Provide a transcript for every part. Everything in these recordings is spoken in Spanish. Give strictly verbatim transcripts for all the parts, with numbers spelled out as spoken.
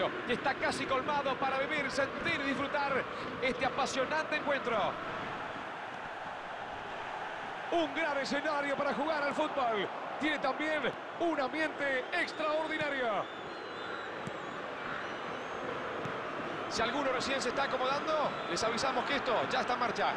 estadio y está casi colmado para vivir, sentir y disfrutar este apasionante encuentro. Un gran escenario para jugar al fútbol. Tiene también un ambiente extraordinario. Si alguno recién se está acomodando, les avisamos que esto ya está en marcha.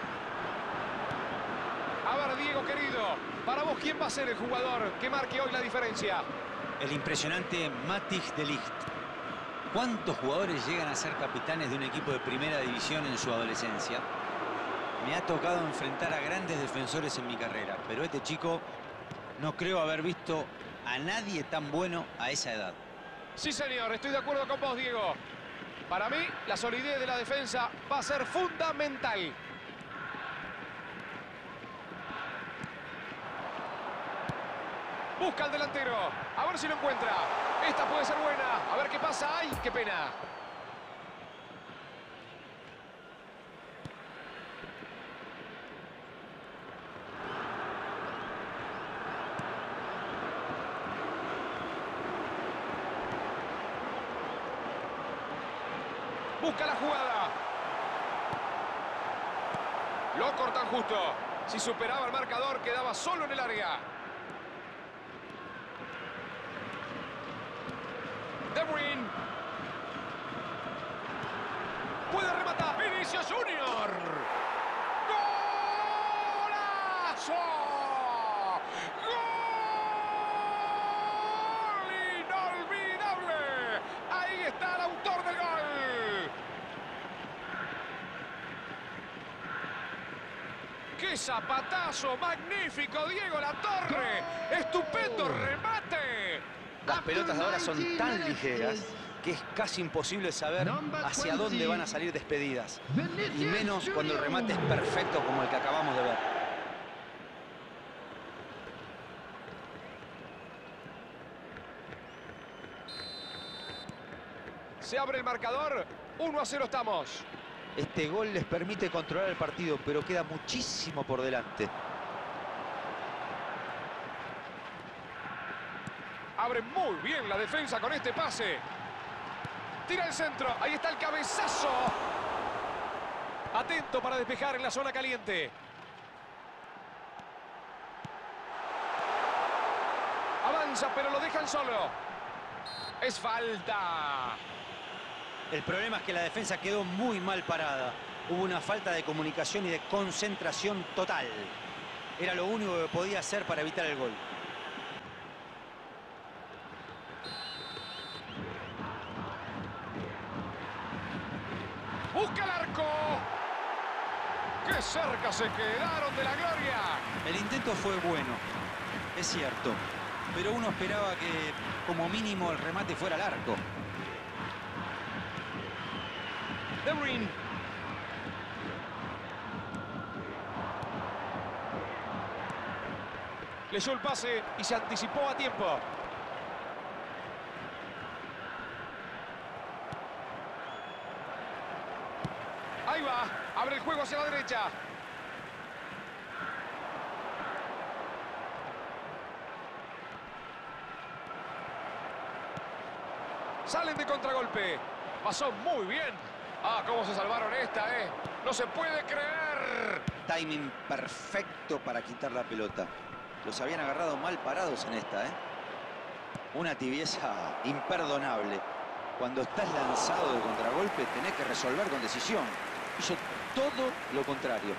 A ver, Diego, querido, para vos, ¿quién va a ser el jugador que marque hoy la diferencia? El impresionante Matthijs de Ligt. ¿Cuántos jugadores llegan a ser capitanes de un equipo de primera división en su adolescencia? Me ha tocado enfrentar a grandes defensores en mi carrera, pero este chico no creo haber visto a nadie tan bueno a esa edad. Sí, señor, estoy de acuerdo con vos, Diego. Para mí, la solidez de la defensa va a ser fundamental. Busca al delantero. A ver si lo encuentra. Esta puede ser buena. A ver qué pasa. ¡Ay, qué pena! Busca la jugada. Lo cortan justo. Si superaba el marcador, quedaba solo en el área. De Bruyne. Puede rematar. Vinicius Junior. ¡Golazo! ¡Gol inolvidable! Ahí está el autor del gol. ¡Qué zapatazo! ¡Magnífico, Diego Latorre! ¡Estupendo remate! Las pelotas de ahora son tan ligeras que es casi imposible saber hacia dónde van a salir despedidas. Y menos cuando el remate es perfecto como el que acabamos de ver. Se abre el marcador. uno a cero estamos. Este gol les permite controlar el partido, pero queda muchísimo por delante. Abre muy bien la defensa con este pase. Tira el centro. Ahí está el cabezazo. Atento para despejar en la zona caliente. Avanza, pero lo dejan solo. Es falta. El problema es que la defensa quedó muy mal parada. Hubo una falta de comunicación y de concentración total. Era lo único que podía hacer para evitar el gol. ¡Busca el arco! ¡Qué cerca se quedaron de la gloria! El intento fue bueno, es cierto. Pero uno esperaba que, como mínimo, el remate fuera al arco. De Bruyne. Leyó el pase y se anticipó a tiempo. Ahí va. Abre el juego hacia la derecha. Salen de contragolpe. Pasó muy bien. Ah, cómo se salvaron esta, ¿eh? No se puede creer. Timing perfecto para quitar la pelota. Los habían agarrado mal parados en esta, ¿eh? Una tibieza imperdonable. Cuando estás lanzado de contragolpe, tenés que resolver con decisión. Hizo todo lo contrario.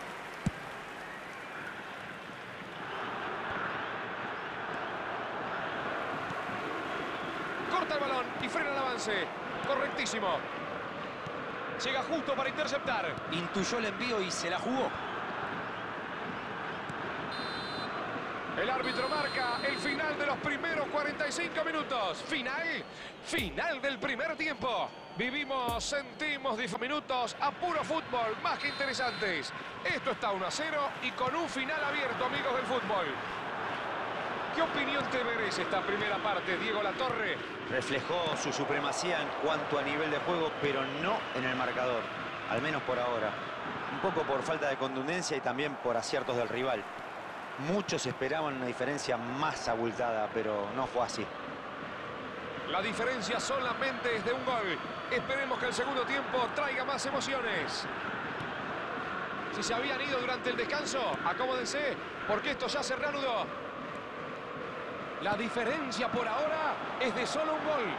Corta el balón y frena el avance. Correctísimo. Llega justo para interceptar. Intuyó el envío y se la jugó. El árbitro marca el final de los primeros cuarenta y cinco minutos. Final, final del primer tiempo. Vivimos, sentimos diez minutos a puro fútbol, más que interesantes. Esto está uno a cero y con un final abierto, amigos del fútbol. ¿Qué opinión te merece esta primera parte, Diego Latorre? Reflejó su supremacía en cuanto a nivel de juego, pero no en el marcador. Al menos por ahora. Un poco por falta de contundencia y también por aciertos del rival. Muchos esperaban una diferencia más abultada, pero no fue así. La diferencia solamente es de un gol. Esperemos que el segundo tiempo traiga más emociones. Si se habían ido durante el descanso, acomódense, porque esto ya se reanudó. La diferencia por ahora es de solo un gol.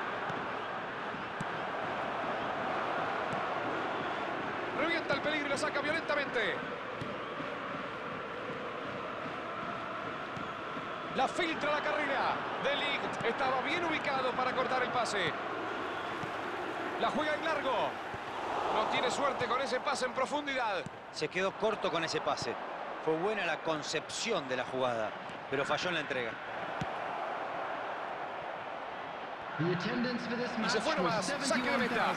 Revienta el peligro y lo saca violentamente. La filtra la carrera. De Ligt estaba bien ubicado para cortar el pase. La juega en largo. No tiene suerte con ese pase en profundidad. Se quedó corto con ese pase. Fue buena la concepción de la jugada, pero falló en la entrega. Y se fue nomás. Saque de meta.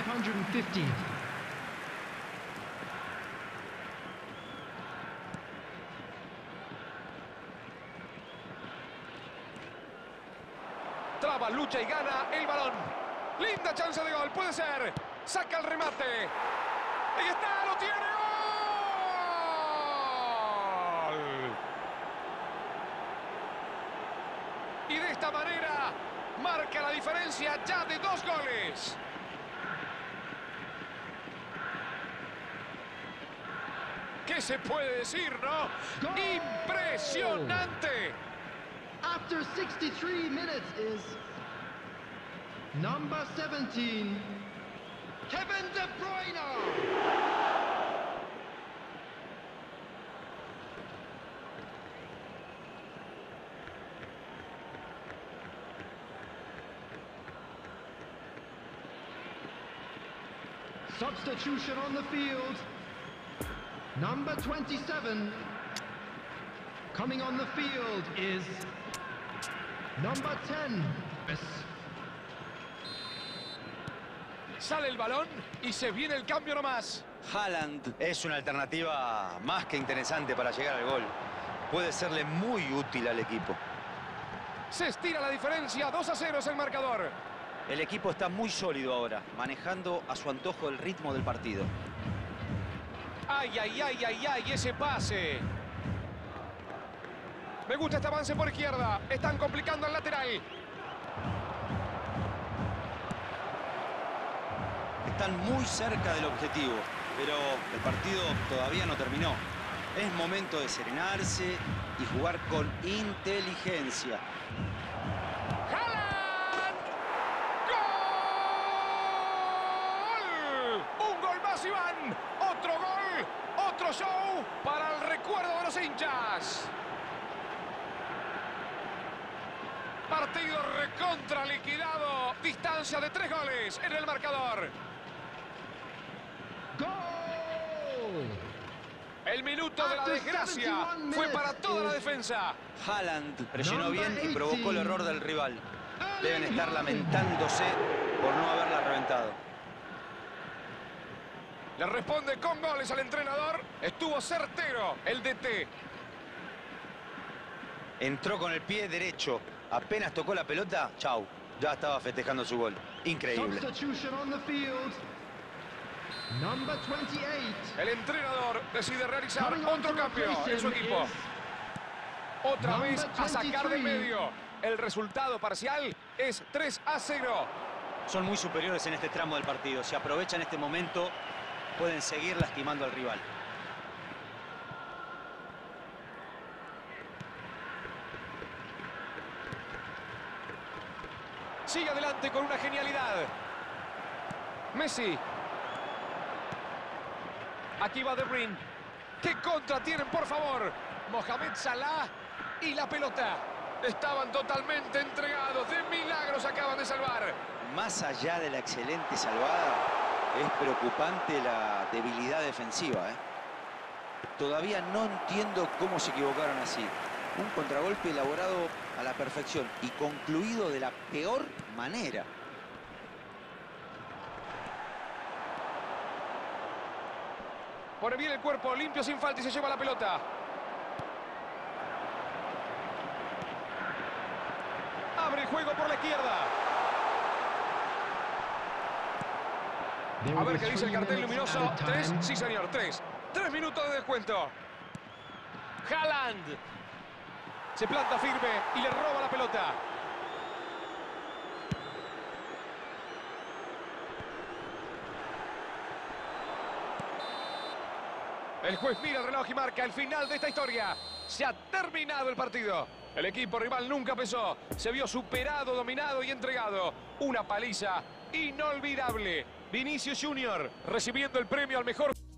Traba, lucha y gana el balón. Linda chance de gol, puede ser. Saca el remate. Ahí está, lo tiene. ¡Gol! Y de esta manera marca la diferencia ya de dos goles. ¿Qué se puede decir, no? ¡Gol! ¡Impresionante! After sixty-three minutes is number seventeen, Kevin De Bruyne. Substitution on the field. Number twenty-seven. Coming on the field is number ten. Sale el balón y se viene el cambio nomás. Haaland es una alternativa más que interesante para llegar al gol. Puede serle muy útil al equipo. Se estira la diferencia, dos a cero es el marcador. El equipo está muy sólido ahora, manejando a su antojo el ritmo del partido. Ay, ay, ay, ay, ay, ese pase. Me gusta este avance por izquierda. Están complicando al lateral. Están muy cerca del objetivo, pero el partido todavía no terminó. Es momento de serenarse y jugar con inteligencia. ¡Haaland! ¡Gol! ¡Un gol más, Iván! ¡Otro gol! ¡Otro show para el recuerdo de los hinchas! Partido recontra liquidado. Distancia de tres goles en el marcador. Goal! El minuto de la desgracia fue para toda la defensa. Haaland presionó bien y provocó el error del rival. Deben estar lamentándose por no haberla reventado. Le responde con goles al entrenador. Estuvo certero el D T. Entró con el pie derecho. Apenas tocó la pelota, chau. Ya estaba festejando su gol. Increíble. El entrenador decide realizar otro cambio en su equipo. Otra vez a sacar de medio. El resultado parcial es tres a cero. Son muy superiores en este tramo del partido. Si aprovechan este momento, pueden seguir lastimando al rival. Sigue adelante con una genialidad. Messi. Aquí va De Bruyne. ¿Qué contra tienen, por favor? Mohamed Salah y la pelota. Estaban totalmente entregados. De milagros acaban de salvar. Más allá de la excelente salvada, es preocupante la debilidad defensiva, ¿eh? Todavía no entiendo cómo se equivocaron así. Un contragolpe elaborado a la perfección y concluido de la peor manera. Pone bien el cuerpo, limpio sin falta y se lleva la pelota. Abre el juego por la izquierda. A ver qué dice el cartel luminoso. Tres, sí señor, tres. Tres minutos de descuento. Haaland. Se planta firme y le roba la pelota. El juez mira el reloj y marca el final de esta historia. Se ha terminado el partido. El equipo rival nunca pesó. Se vio superado, dominado y entregado. Una paliza inolvidable. Vinicius Junior recibiendo el premio al mejor...